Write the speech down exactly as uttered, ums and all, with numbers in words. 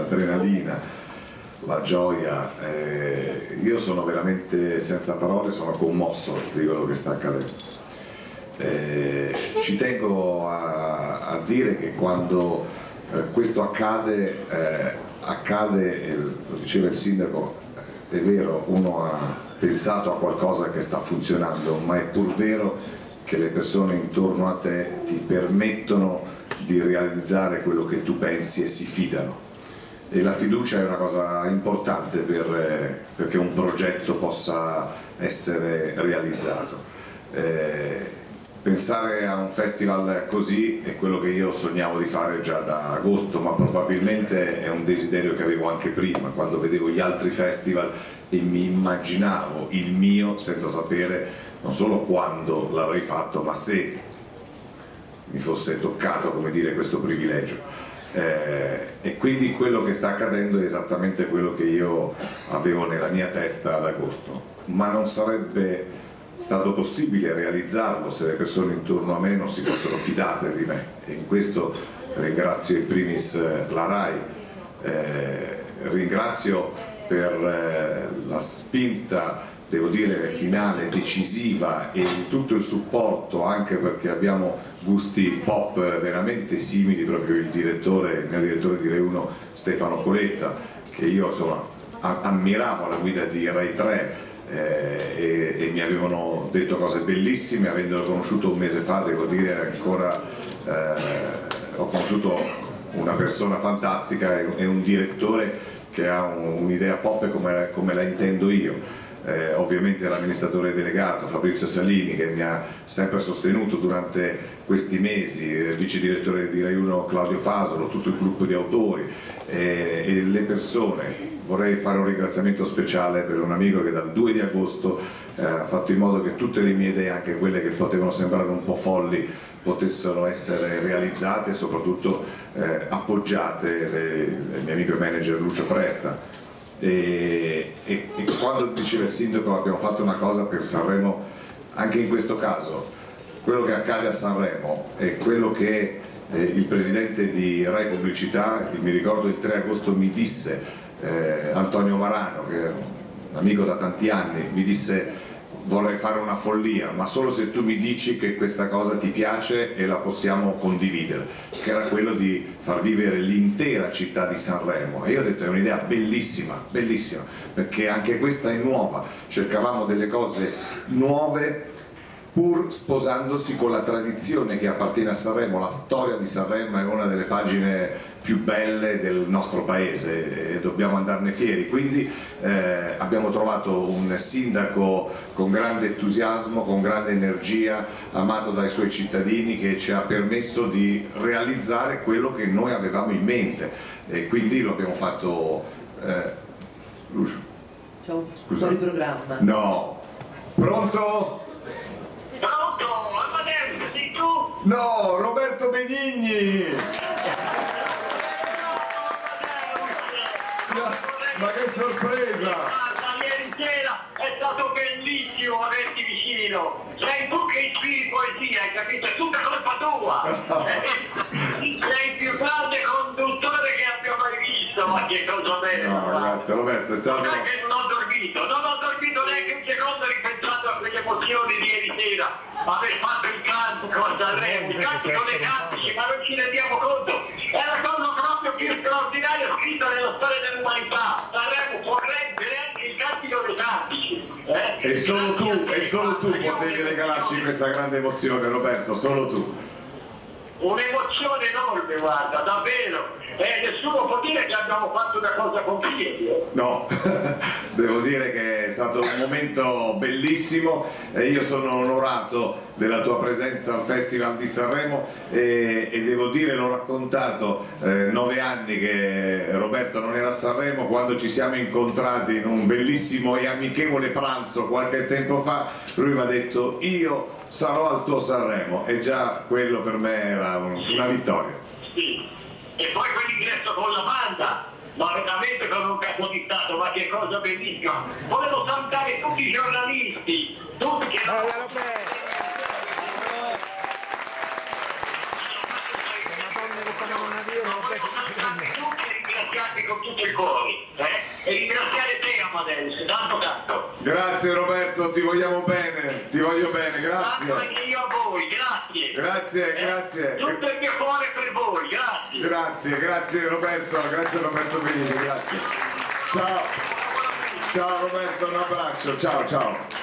l'adrenalina, la gioia, eh, io sono veramente senza parole, sono commosso di quello che sta accadendo. Eh, ci tengo a, a dire che quando eh, questo accade, eh, accade, e lo diceva il sindaco, è vero, uno ha pensato a qualcosa che sta funzionando, ma è pur vero che le persone intorno a te ti permettono di realizzare quello che tu pensi e si fidano. E la fiducia è una cosa importante per, perché un progetto possa essere realizzato. Eh, pensare a un festival così è quello che io sognavo di fare già da agosto, ma probabilmente è un desiderio che avevo anche prima, quando vedevo gli altri festival e mi immaginavo il mio senza sapere non solo quando l'avrei fatto, ma se mi fosse toccato, come dire, questo privilegio. Eh, e quindi quello che sta accadendo è esattamente quello che io avevo nella mia testa ad agosto, ma non sarebbe stato possibile realizzarlo se le persone intorno a me non si fossero fidate di me, e in questo ringrazio in primis la RAI, eh, ringrazio per eh, la spinta, devo dire, finale, decisiva, e tutto il supporto, anche perché abbiamo gusti pop veramente simili, proprio il direttore, il mio direttore di Rai uno Stefano Coletta, che io insomma ammiravo alla guida di Rai tre, eh, e, e mi avevano detto cose bellissime. Avendolo conosciuto un mese fa, devo dire ancora, eh, ho conosciuto una persona fantastica e un direttore che ha un, un'idea pop come, come la intendo io. Eh, ovviamente l'amministratore delegato Fabrizio Salini, che mi ha sempre sostenuto durante questi mesi, il vice direttore di Rai uno Claudio Fasolo, tutto il gruppo di autori, eh, e le persone. Vorrei fare un ringraziamento speciale per un amico che dal due di agosto eh, ha fatto in modo che tutte le mie idee, anche quelle che potevano sembrare un po' folli, potessero essere realizzate e soprattutto eh, appoggiate. Le, il mio amico e manager Lucio Presta. E, e, e quando diceva il sindaco abbiamo fatto una cosa per Sanremo, anche in questo caso quello che accade a Sanremo è quello che eh, il presidente di Rai Pubblicità, mi ricordo il tre agosto mi disse, eh, Antonio Marano, che è un amico da tanti anni, mi disse: vorrei fare una follia, ma solo se tu mi dici che questa cosa ti piace e la possiamo condividere, che era quello di far vivere l'intera città di Sanremo. E io ho detto: è un'idea bellissima, bellissima, perché anche questa è nuova, cercavamo delle cose nuove pur sposandosi con la tradizione che appartiene a Sanremo. La storia di Sanremo è una delle pagine più belle del nostro paese e dobbiamo andarne fieri, quindi eh, abbiamo trovato un sindaco con grande entusiasmo, con grande energia, amato dai suoi cittadini, che ci ha permesso di realizzare quello che noi avevamo in mente, e quindi lo abbiamo fatto. eh, Lucio, c'è un fuori programma. No, pronto? Pronto? Amadeus, sei tu? No, Roberto Benigni! Ma che sorpresa! Guarda, ieri sera è stato bellissimo averti vicino. Sei tu che ispiri poesia, hai capito? È tutta colpa tua! Sei il più grande conduttore che abbia mai visto, ma che cosa bella! No, grazie Roberto, è stato... Non è che non ho dormito, non ho dormito neanche un secondo ripensando a quelle emozioni di ieri sera, aver fatto il cantico a Sanremo, il cantico dei cantici, ma non ci rendiamo conto, è la cosa proprio più straordinaria scritta nella storia dell'umanità. Sanremo può reggere anche il cantico dei cantici. Eh? E solo tu, e solo tu potevi regalarci questa grande emozione, Roberto, solo tu. Un'emozione enorme, guarda, davvero. E nessuno può dire che abbiamo fatto una cosa con piedi. No, devo dire che è stato un momento bellissimo e io sono onorato della tua presenza al Festival di Sanremo e, e devo dire, l'ho raccontato, eh, nove anni che Roberto non era a Sanremo, quando ci siamo incontrati in un bellissimo e amichevole pranzo qualche tempo fa, lui mi ha detto: io sarò al tuo Sanremo, e già quello per me era un, una vittoria. Sì. E poi quell'ingresso con la banda, ma veramente con un capo di Stato, ma che cosa bellissima. Volevo salutare tutti i giornalisti, tutti che... Volevo salutare tutti e ringraziarti con tutto il cuore, eh? E ringraziare te, Amadeus, tanto tanto. Grazie Roberto, ti vogliamo bene, ti voglio bene, grazie. Tanto anche io a voi, grazie. Grazie, Eh? grazie. Tutto il mio cuore per voi, grazie. Grazie, grazie Roberto, grazie Roberto Benini, grazie. Ciao. Ciao Roberto, un abbraccio, ciao ciao.